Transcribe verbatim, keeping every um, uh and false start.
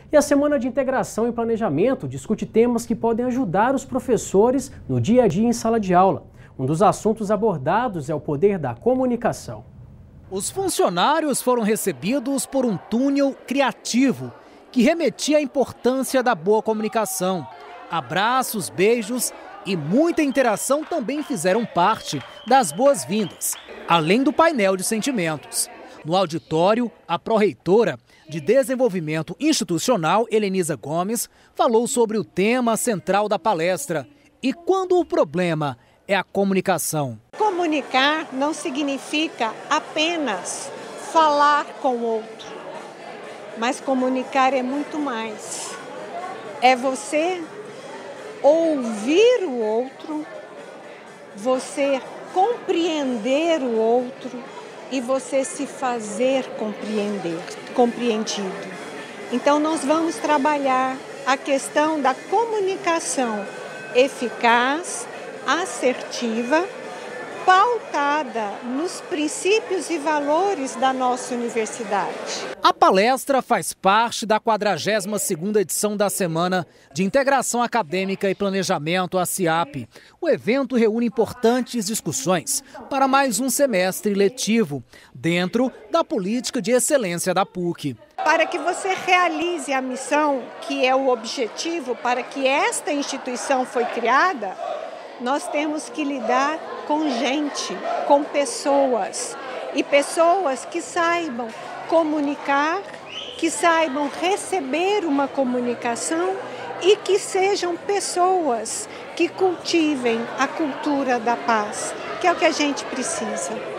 E a Semana de Integração e Planejamento discute temas que podem ajudar os professores no dia a dia em sala de aula. Um dos assuntos abordados é o poder da comunicação. Os funcionários foram recebidos por um túnel criativo que remetia à importância da boa comunicação. Abraços, beijos e muita interação também fizeram parte das boas-vindas, além do painel de sentimentos. No auditório, a pró-reitora de Desenvolvimento Institucional, Helenisa Gomes, falou sobre o tema central da palestra e quando o problema é a comunicação. Comunicar não significa apenas falar com o outro, mas comunicar é muito mais. É você ouvir o outro, você compreender o outro e você se fazer compreender, compreendido. Então nós vamos trabalhar a questão da comunicação eficaz, assertiva, pautada nos princípios e valores da nossa universidade. A palestra faz parte da quadragésima segunda edição da Semana de Integração Acadêmica e Planejamento, a CIAP. O evento reúne importantes discussões para mais um semestre letivo, dentro da política de excelência da P U C. Para que você realize a missão, que é o objetivo para que esta instituição foi criada, nós temos que lidar com gente, com pessoas, e pessoas que saibam comunicar, que saibam receber uma comunicação e que sejam pessoas que cultivem a cultura da paz, que é o que a gente precisa.